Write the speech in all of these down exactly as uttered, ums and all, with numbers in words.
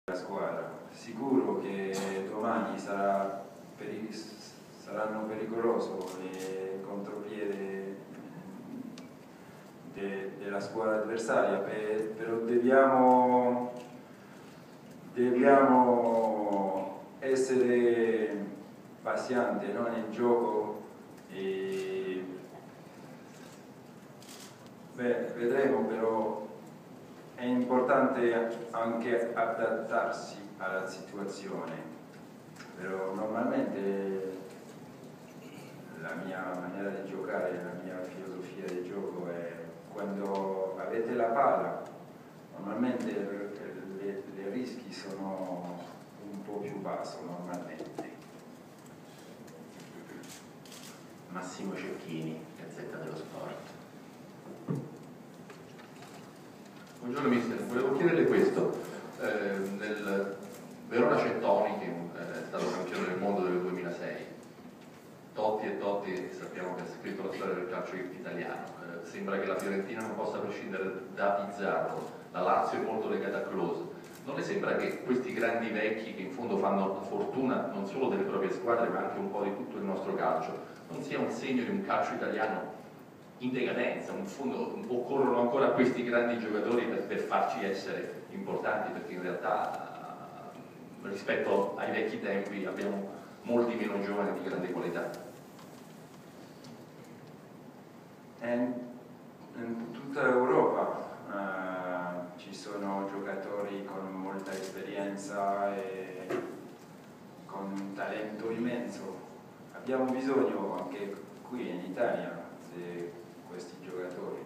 la squadra. Sicuro che domani sarà peri saranno pericolosi le contropiede de della squadra avversaria, per, però dobbiamo, dobbiamo essere pazienti, no, nel gioco. E, beh, vedremo, però è importante anche adattarsi alla situazione. Però normalmente la mia maniera di giocare, la mia filosofia di gioco è: quando avete la palla, normalmente i rischi sono un po' più bassi normalmente. Massimo Cecchini, Gazzetta dello Sport. Buongiorno mister, volevo chiederle questo. Eh, nel Verona c'è Toni, che è stato campione del mondo del duemilasei. Totti e Totti sappiamo che ha scritto la storia del calcio italiano. Eh, sembra che la Fiorentina non possa prescindere da Pizarro, la Lazio è molto legata a Klose. Non le sembra che questi grandi vecchi, che in fondo fanno la fortuna non solo delle proprie squadre ma anche un po' di tutto il nostro calcio, non sia un segno di un calcio italiano in decadenza? In fondo occorrono ancora questi grandi giocatori per, per farci essere importanti, perché in realtà eh, rispetto ai vecchi tempi abbiamo molti meno giovani di grande qualità. In, in tutta Europa uh, ci sono giocatori con molta esperienza e con un talento immenso. Abbiamo bisogno anche qui in Italia di questi giocatori.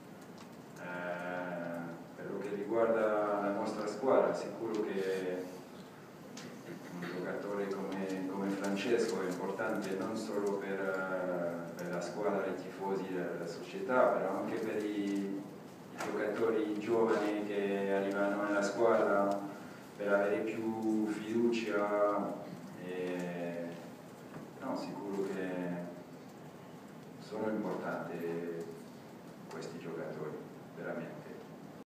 Uh, per lo che riguarda la nostra squadra, sicuro che un giocatore come, come Francesco è importante non solo per, per la squadra, i tifosi della società, però anche per i, i giocatori giovani che arrivano nella squadra, per avere più fiducia. E, no, sicuro che sono importanti questi giocatori, veramente.